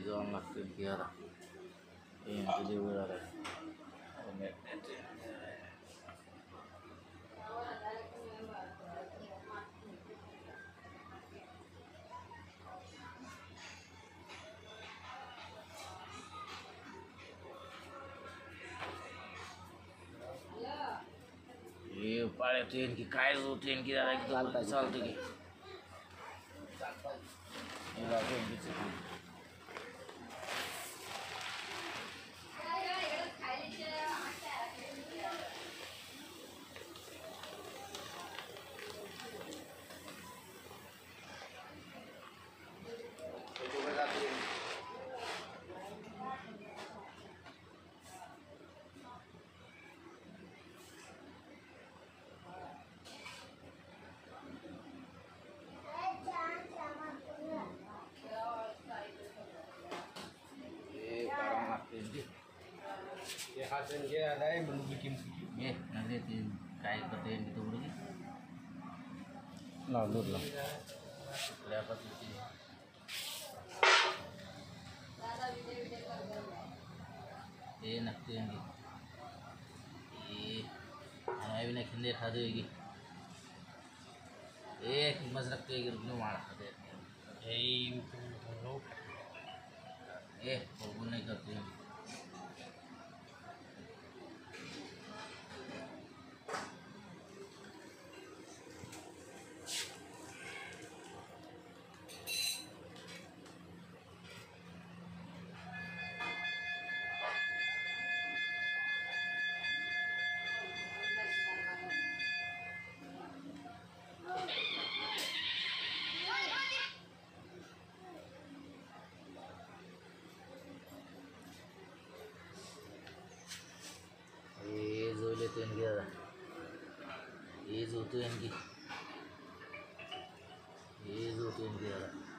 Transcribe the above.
जाऊन लागतील की आता किती वेळ झाला ये पाळ्या ट्रेन की काय जो ट्रेन की जरा एकदम चालतं की hasil dia ada yang belum bikin nanti kayak kerjain gitu dulu lalu lah dapat itu enak tuh yang gitu अभी ना खिंदे खा देगी एक मज रखते हैं रुकने मार खाते ये वो नहीं करते हैं itu yang dia itu yang dia